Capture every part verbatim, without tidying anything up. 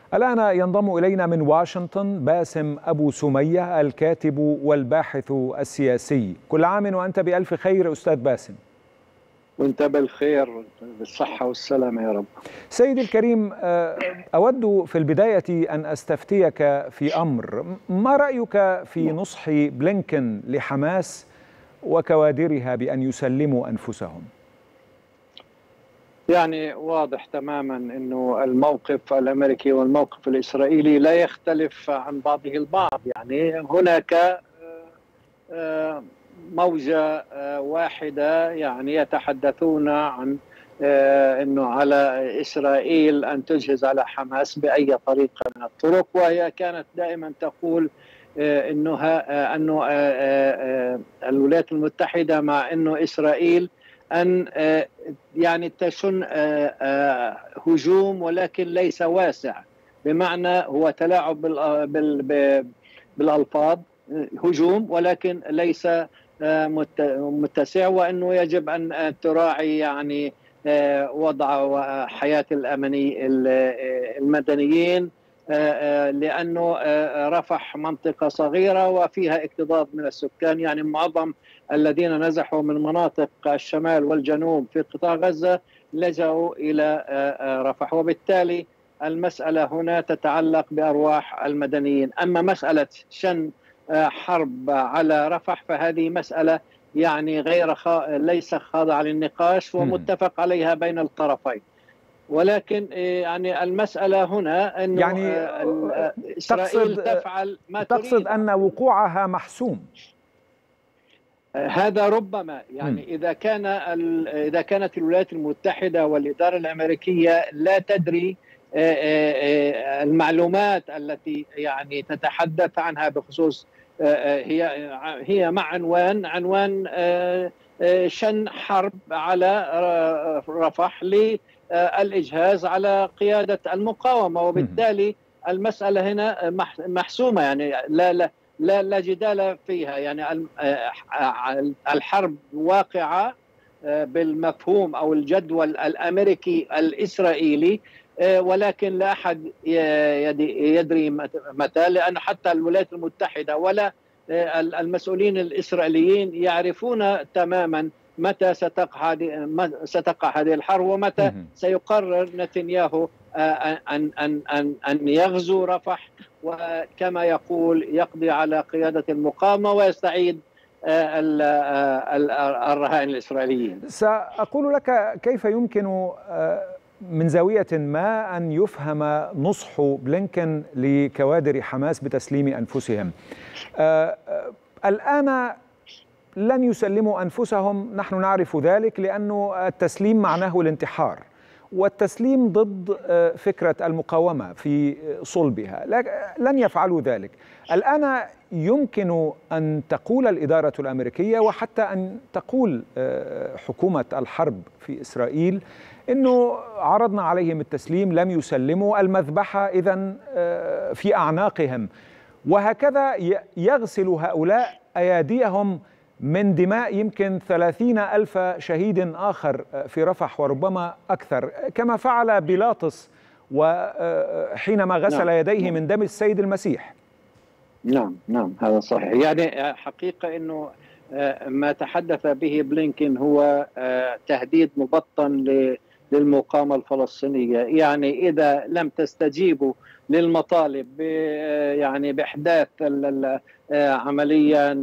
الآن ينضم إلينا من واشنطن باسم أبو سمية الكاتب والباحث السياسي. كل عام وأنت بألف خير أستاذ باسم. وأنت بالخير بالصحة والسلامة يا رب. سيدي الكريم، أود في البداية أن أستفتيك في أمر. ما رأيك في نصح بلينكن لحماس وكوادرها بأن يسلموا أنفسهم؟ يعني واضح تماما أنه الموقف الأمريكي والموقف الإسرائيلي لا يختلف عن بعضه البعض. يعني هناك موجة واحدة يعني يتحدثون عن أنه على إسرائيل أن تجهز على حماس بأي طريقة من الطرق، وهي كانت دائما تقول أنها أنه الولايات المتحدة مع أنه إسرائيل أن يعني تشن هجوم ولكن ليس واسع، بمعنى هو تلاعب بالألفاظ، هجوم ولكن ليس متسع، وأنه يجب أن تراعي يعني وضع حياة الأمني المدنيين، لأنه رفح منطقة صغيرة وفيها اكتظاظ من السكان. يعني معظم الذين نزحوا من مناطق الشمال والجنوب في قطاع غزة لجأوا إلى رفح، وبالتالي المسألة هنا تتعلق بأرواح المدنيين. أما مسألة شن حرب على رفح فهذه مسألة يعني غير خا... ليس خاضعة للنقاش ومتفق عليها بين الطرفين، ولكن يعني المسألة هنا أنه يعني إسرائيل تقصد تفعل ما تقصد تريد. أن وقوعها محسوم؟ هذا ربما يعني م. إذا كان إذا كانت الولايات المتحدة والإدارة الأمريكية لا تدري المعلومات التي يعني تتحدث عنها بخصوص هي هي مع عنوان عنوان شن حرب على رفح للإجهاز على قيادة المقاومة، وبالتالي المسألة هنا محسومة. يعني لا لا لا, لا جدال فيها. يعني الحرب واقعة بالمفهوم أو الجدول الأمريكي الإسرائيلي، ولكن لا أحد يدري متى، لأن حتى الولايات المتحدة ولا المسؤولين الإسرائيليين يعرفون تماما متى ستقع ستقع هذه الحرب ومتى سيقرر نتنياهو أن أن أن أن يغزو رفح، وكما يقول يقضي على قيادة المقاومة ويستعيد الرهائن الإسرائيليين. سأقول لك كيف يمكن من زاوية ما أن يفهم نصح بلينكن لكوادر حماس بتسليم أنفسهم. الآن لن يسلموا أنفسهم، نحن نعرف ذلك، لأنه التسليم معناه الانتحار، والتسليم ضد فكرة المقاومة في صلبها، لن يفعلوا ذلك. الآن يمكن أن تقول الإدارة الأمريكية وحتى أن تقول حكومة الحرب في إسرائيل إنه عرضنا عليهم التسليم لم يسلموا، المذبحة إذن في أعناقهم، وهكذا يغسل هؤلاء أيديهم من دماء يمكن ثلاثين ألف شهيد آخر في رفح وربما أكثر، كما فعل بيلاطس وحينما غسل نعم. يديه من دم السيد المسيح. نعم نعم هذا صحيح. يعني حقيقة أنه ما تحدث به بلينكن هو تهديد مبطن للمقاومة الفلسطينية. يعني إذا لم تستجيبوا للمطالب يعني بإحداث عمليا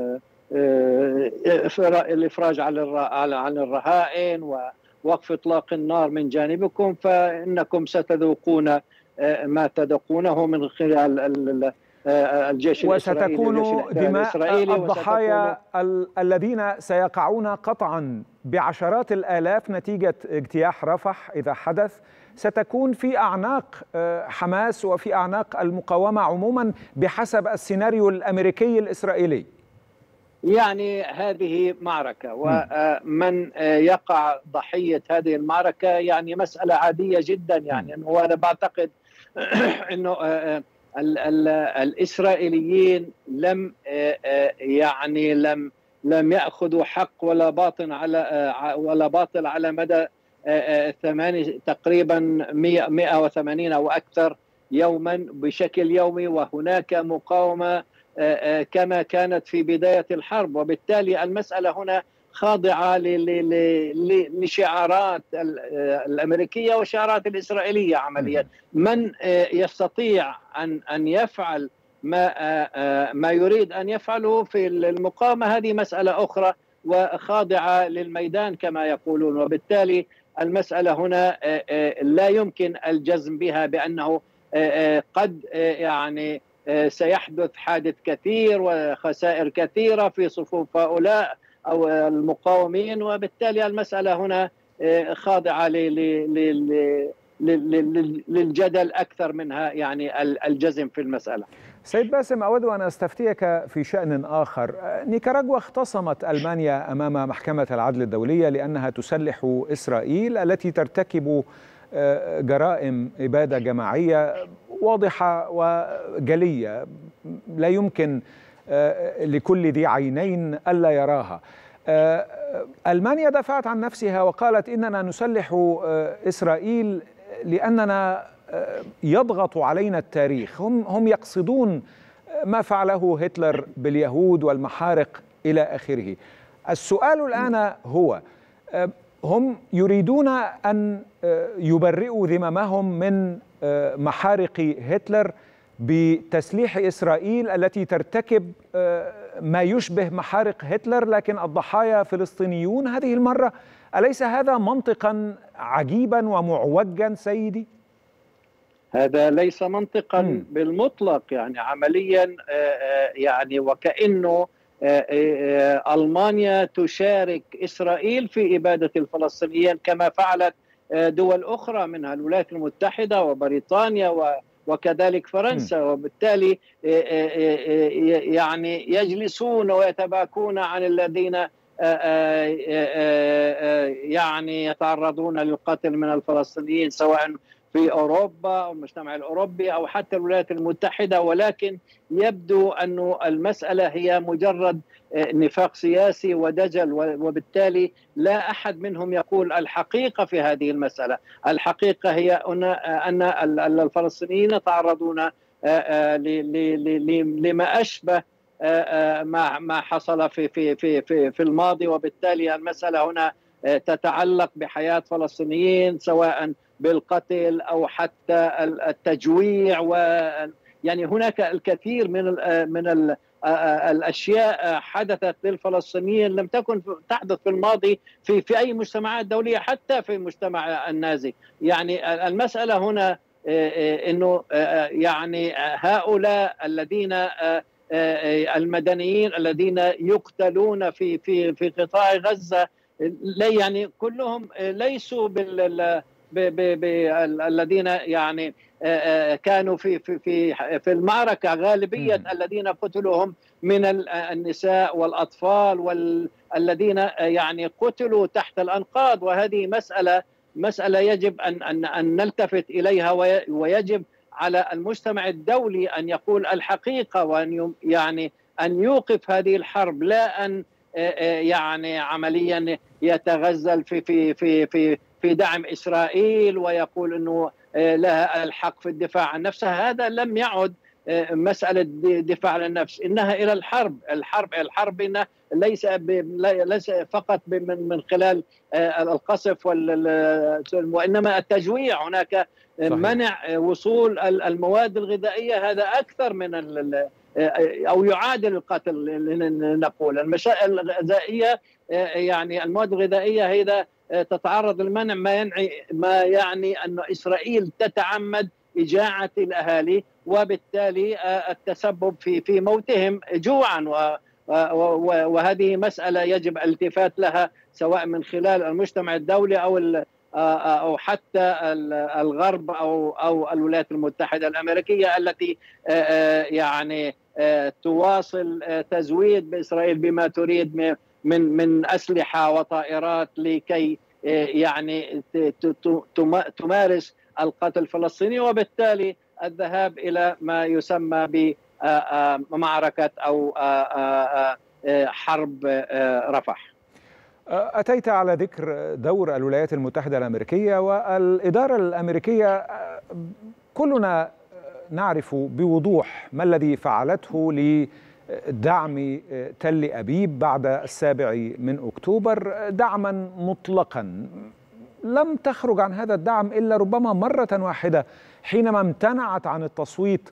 الإفراج عن الرهائن ووقف إطلاق النار من جانبكم، فإنكم ستذوقون ما تذوقونه من خلال الجيش الإسرائيلي وستكون دماء الضحايا الذين سيقعون قطعا بعشرات الآلاف نتيجة اجتياح رفح إذا حدث، ستكون في أعناق حماس وفي أعناق المقاومة عموما بحسب السيناريو الأمريكي الإسرائيلي. يعني هذه معركة، ومن يقع ضحية هذه المعركة يعني مسألة عادية جدا. يعني أنه أنا بعتقد أنه ال ال الإسرائيليين لم يعني لم لم يأخذوا حق ولا باطل على ولا باطل على مدى ثمانية تقريبا مئة وثمانين أو أكثر يوما بشكل يومي، وهناك مقاومة كما كانت في بداية الحرب. وبالتالي المسألة هنا خاضعة لشعارات الأمريكية والشعارات الإسرائيلية عمليا. من يستطيع أن أن يفعل ما ما يريد أن يفعله في المقاومة هذه مسألة أخرى وخاضعة للميدان كما يقولون. وبالتالي المسألة هنا لا يمكن الجزم بها بأنه قد يعني سيحدث حادث كثير وخسائر كثيرة في صفوف هؤلاء أو المقاومين. وبالتالي المسألة هنا خاضعة للجدل أكثر منها يعني الجزم في المسألة. سيد باسم، أود أن أستفتيك في شأن آخر. نيكاراغوا اختصمت ألمانيا أمام محكمة العدل الدولية لأنها تسلح إسرائيل التي ترتكب جرائم إبادة جماعية واضحة وجلية لا يمكن لكل ذي عينين ألا يراها. ألمانيا دافعت عن نفسها وقالت إننا نسلح إسرائيل لأننا يضغط علينا التاريخ. هم هم يقصدون ما فعله هتلر باليهود والمحارق إلى آخره. السؤال الآن هو هم يريدون أن يبرئوا ذممهم من محارق هتلر بتسليح إسرائيل التي ترتكب ما يشبه محارق هتلر، لكن الضحايا فلسطينيون هذه المرة. أليس هذا منطقا عجيبا ومعوجا سيدي؟ هذا ليس منطقا م. بالمطلق يعني عمليا يعني وكأنه ألمانيا تشارك إسرائيل في إبادة الفلسطينيين كما فعلت دول أخرى منها الولايات المتحدة وبريطانيا وكذلك فرنسا. وبالتالي يعني يجلسون ويتباكون عن الذين يعني يتعرضون للقتل من الفلسطينيين سواء في أوروبا أو المجتمع الأوروبي أو حتى الولايات المتحدة. ولكن يبدو أن المسألة هي مجرد نفاق سياسي ودجل، وبالتالي لا أحد منهم يقول الحقيقة في هذه المسألة. الحقيقة هي أن الفلسطينيين تعرضون لما أشبه ما ما حصل في في في في في الماضي. وبالتالي المسألة هنا تتعلق بحياة فلسطينيين سواء بالقتل أو حتى التجويع، و يعني هناك الكثير من ال من ال الأشياء حدثت للفلسطينيين لم تكن تحدث في الماضي في في أي مجتمعات دولية حتى في المجتمع النازي. يعني المسألة هنا إنه يعني هؤلاء الذين المدنيين الذين يقتلون في في في قطاع غزة لا يعني كلهم ليسوا بال الذين يعني كانوا في في في في المعركة. غالبية الذين قتلوا هم من النساء والأطفال والذين يعني قتلوا تحت الأنقاض. وهذه مسألة مسألة يجب أن أن أن نلتفت إليها، ويجب على المجتمع الدولي أن يقول الحقيقة وأن يعني أن يوقف هذه الحرب، لا أن يعني عمليا يتغزل في في في في في دعم إسرائيل ويقول أنه لها الحق في الدفاع عن نفسها. هذا لم يعد مسألة دفاع عن النفس، إنها إلى الحرب. الحرب الحرب إنها ليس ليس فقط من من خلال القصف وإنما التجويع. هناك منع وصول المواد الغذائية، هذا أكثر من أو يعادل القتل. نقول المسائل الغذائية يعني المواد الغذائية هذا تتعرض للمنع، ما يعني ما يعني أن إسرائيل تتعمد إجاعة الأهالي وبالتالي التسبب في في موتهم جوعا. وهذه مسألة يجب الالتفات لها سواء من خلال المجتمع الدولي أو أو حتى الغرب أو أو الولايات المتحدة الأمريكية التي يعني تواصل تزويد بإسرائيل بما تريد من من أسلحة وطائرات لكي يعني تمارس القتل الفلسطيني، وبالتالي الذهاب إلى ما يسمى بمعركة أو حرب رفح. أتيت على ذكر دور الولايات المتحدة الأمريكية والإدارة الأمريكية. كلنا نعرف بوضوح ما الذي فعلته لدعم تل أبيب بعد السابع من أكتوبر، دعما مطلقا. لم تخرج عن هذا الدعم إلا ربما مرة واحدة حينما امتنعت عن التصويت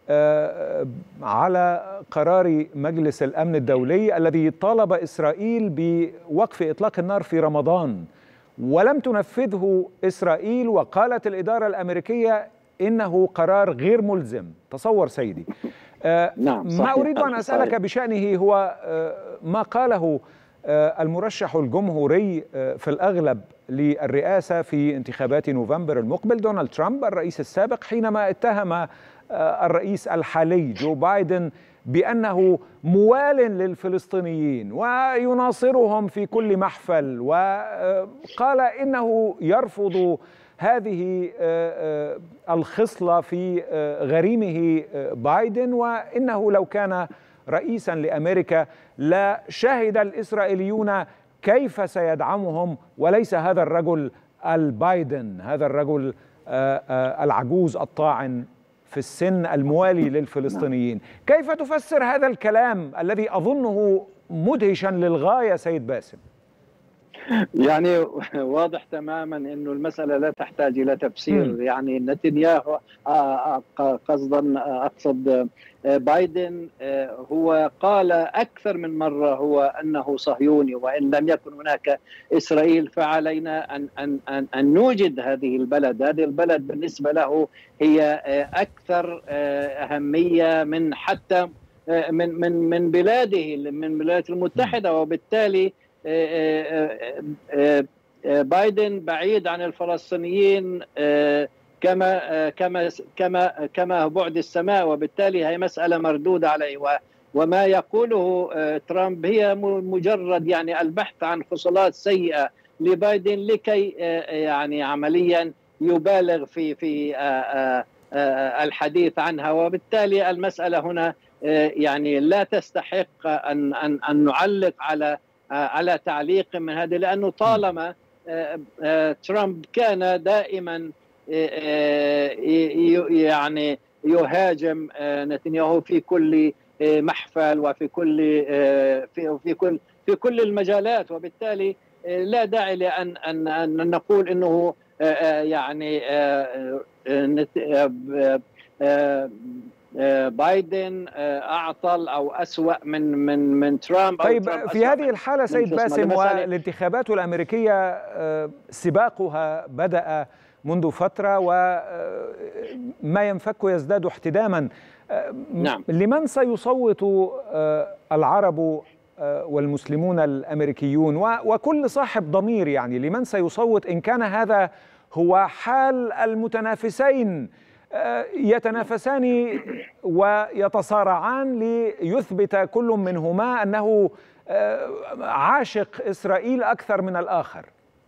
على قرار مجلس الأمن الدولي الذي طالب إسرائيل بوقف إطلاق النار في رمضان، ولم تنفذه إسرائيل، وقالت الإدارة الأمريكية إنه قرار غير ملزم. تصور سيدي. نعم صحيح. ما أريد أن أسألك صحيح. بشأنه هو ما قاله المرشح الجمهوري في الأغلب للرئاسة في انتخابات نوفمبر المقبل دونالد ترامب الرئيس السابق، حينما اتهم الرئيس الحالي جو بايدن بأنه موال للفلسطينيين ويناصرهم في كل محفل، وقال إنه يرفض هذه الخصلة في غريمه بايدن، وإنه لو كان رئيسا لأمريكا لا شهد الإسرائيليون كيف سيدعمهم، وليس هذا الرجل البايدن، هذا الرجل العجوز الطاعن في السن الموالي للفلسطينيين. كيف تفسر هذا الكلام الذي أظنه مدهشا للغاية سيد باسم؟ يعني واضح تماما انه المساله لا تحتاج الى تفسير. م. يعني نتنياهو قصدا اقصد بايدن هو قال اكثر من مره هو انه صهيوني، وان لم يكن هناك اسرائيل فعلينا ان ان ان, أن نوجد هذه البلد. هذه البلد بالنسبه له هي اكثر اهميه من حتى من من من بلاده، من الولايات المتحده، وبالتالي بايدن بعيد عن الفلسطينيين كما كما كما كما بعد السماء، وبالتالي هي مسألة مردودة عليه. وما يقوله ترامب هي مجرد يعني البحث عن خصلات سيئة لبايدن لكي يعني عمليا يبالغ في في الحديث عنها، وبالتالي المسألة هنا يعني لا تستحق ان ان ان نعلق على على تعليق من هذا، لأنه طالما ترامب كان دائما يعني يهاجم نتنياهو في كل محفل وفي كل في في كل في كل المجالات، وبالتالي لا داعي لأن أن أن نقول إنه يعني بايدن اعطل او اسوأ من من من ترامب. طيب ترامب في هذه الحاله سيد باسم، والانتخابات الامريكيه سباقها بدأ منذ فتره وما ينفك يزداد احتداما. نعم. لمن سيصوت العرب والمسلمون الامريكيون وكل صاحب ضمير؟ يعني لمن سيصوت ان كان هذا هو حال المتنافسين يتنافسان ويتصارعان ليثبت كل منهما أنه عاشق إسرائيل أكثر من الآخر؟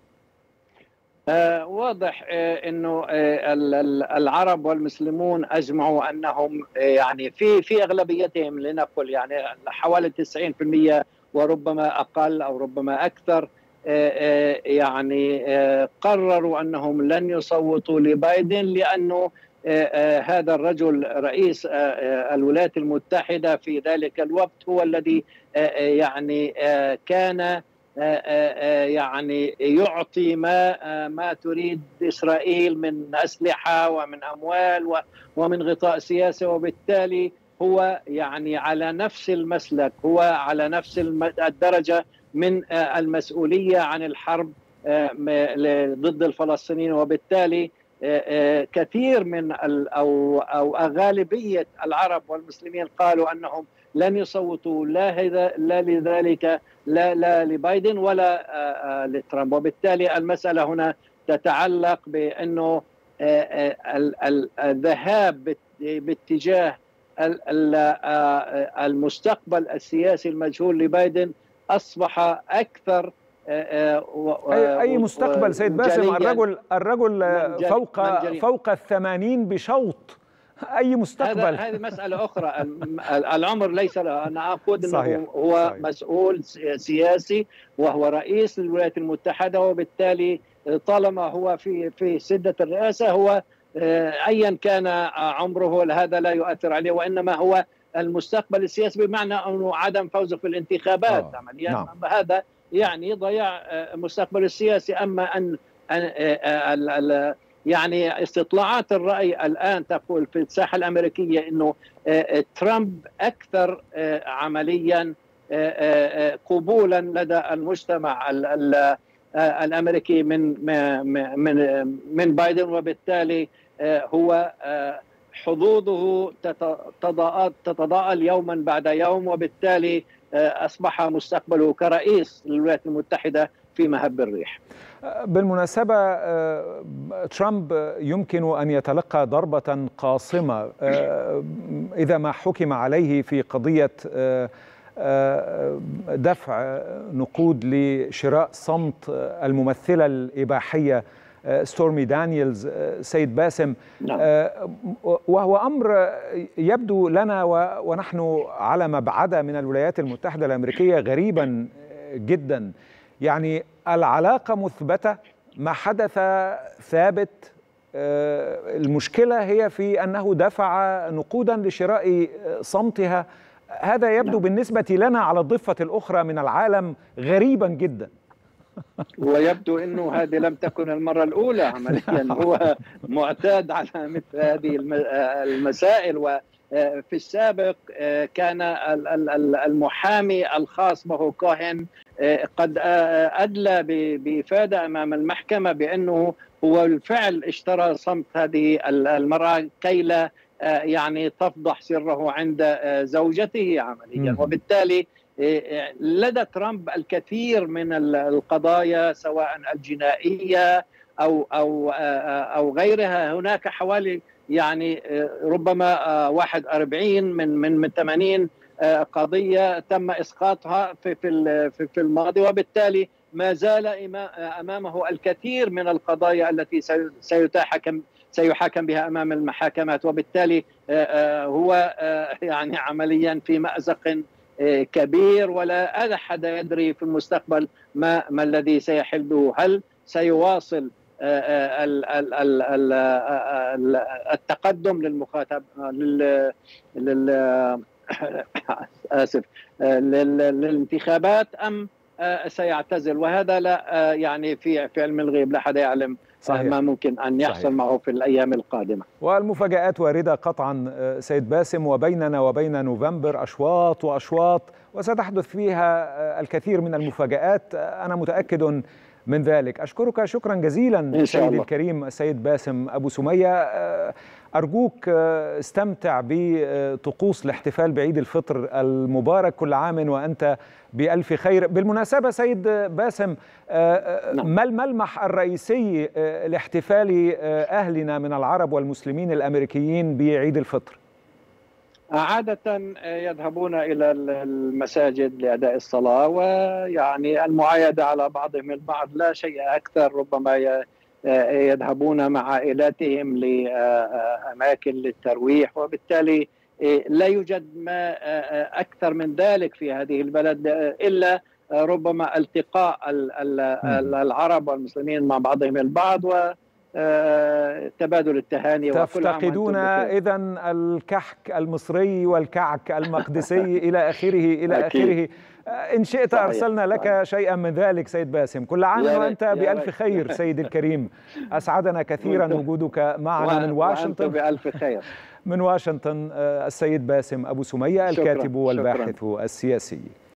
آه واضح آه انه آه العرب والمسلمون اجمعوا انهم آه يعني في في اغلبيتهم لنقل يعني حوالي تسعين بالمئة وربما اقل او ربما اكثر آه آه يعني آه قرروا انهم لن يصوتوا لبايدن، لانه آه آه هذا الرجل رئيس آه آه الولايات المتحدة في ذلك الوقت هو الذي آه آه يعني آه كان يعني يعطي ما ما تريد إسرائيل من أسلحة ومن أموال ومن غطاء سياسي، وبالتالي هو يعني على نفس المسلك، هو على نفس الدرجة من المسؤولية عن الحرب ضد الفلسطينيين، وبالتالي كثير من أو أو غالبية العرب والمسلمين قالوا أنهم لن يصوتوا لا لا لذلك لا لا لبايدن ولا لترامب، وبالتالي المسألة هنا تتعلق بأنه الذهاب باتجاه المستقبل السياسي المجهول لبايدن أصبح أكثر. أي, أي مستقبل سيد باسم؟ الرجل الرجل فوق فوق الثمانين بشوط، أي مستقبل؟ هذه مسألة أخرى. العمر ليس له. أنا أقول أنه صحيح. هو صحيح. مسؤول سياسي وهو رئيس للولايات المتحدة، وبالتالي طالما هو في في سدة الرئاسة هو أيا كان عمره هذا لا يؤثر عليه، وإنما هو المستقبل السياسي، بمعنى أنه عدم فوزه في الانتخابات آه. عمليا نعم. هذا يعني ضياع مستقبل السياسي. أما أن, أن يعني استطلاعات الرأي الآن تقول في الساحة الأمريكية أنه ترامب أكثر عمليا قبولا لدى المجتمع الأمريكي من من من بايدن، وبالتالي هو حظوظه تتضاءل يوما بعد يوم، وبالتالي أصبح مستقبله كرئيس للولايات المتحدة في مهب الريح. بالمناسبة ترامب يمكن أن يتلقى ضربة قاصمة إذا ما حكم عليه في قضية دفع نقود لشراء صمت الممثلة الإباحية ستورمي دانييلز سيد باسم. نعم. وهو أمر يبدو لنا ونحن على مبعد من الولايات المتحدة الأمريكية غريبا جدا. يعني العلاقة مثبتة، ما حدث ثابت، المشكلة هي في أنه دفع نقودا لشراء صمتها. هذا يبدو بالنسبة لنا على الضفة الأخرى من العالم غريبا جدا. ويبدو أنه هذه لم تكن المرة الأولى عمليا، هو معتاد على مثل هذه المسائل. وفي السابق كان المحامي الخاص به كوهن قد أدلى بإفادة أمام المحكمة بأنه هو بالفعل اشترى صمت هذه المرأة كي لا يعني تفضح سره عند زوجته عمليا. وبالتالي لدى ترامب الكثير من القضايا سواء الجنائية أو أو أو غيرها. هناك حوالي يعني ربما واحد وأربعين من من من ثمانين قضية تم إسقاطها في في في الماضي، وبالتالي ما زال أمامه الكثير من القضايا التي سيتحكم سيحاكم بها أمام المحاكمات. وبالتالي هو يعني عمليا في مأزق كبير، ولا أحد يدري في المستقبل ما ما الذي سيحل به. هل سيواصل التقدم للمخاطب لل آسف للانتخابات أم سيعتزل؟ وهذا لا يعني في في علم الغيب لا أحد يعلم. صحيح. ما ممكن أن يحصل صحيح. معه في الأيام القادمة. والمفاجآت واردة قطعا سيد باسم، وبيننا وبين نوفمبر أشواط وأشواط، وستحدث فيها الكثير من المفاجآت، أنا متأكد من ذلك. أشكرك شكرا جزيلا سيدي الكريم السيد باسم أبو سمية. أرجوك استمتع بطقوس الاحتفال بعيد الفطر المبارك، كل عام وأنت بألف خير. بالمناسبة سيد باسم، ما الملمح الرئيسي لاحتفال أهلنا من العرب والمسلمين الأمريكيين بعيد الفطر؟ عادة يذهبون إلى المساجد لأداء الصلاة، ويعني المعايدة على بعضهم البعض، لا شيء أكثر. ربما يذهبون مع عائلاتهم لأماكن للترويح، وبالتالي لا يوجد ما أكثر من ذلك في هذه البلد إلا ربما التقاء العرب والمسلمين مع بعضهم البعض و تبادل التهاني. تفتقدون إذن الكحك المصري والكعك المقدسي إلى آخره إلى آخره. إن شئت صحيح. أرسلنا لك صحيح. شيئا من ذلك سيد باسم. كل عام وأنت بألف خير سيدي الكريم. أسعدنا كثيرا وجودك معنا من واشنطن. بألف خير. من واشنطن السيد باسم أبو سمية الكاتب والباحث السياسي.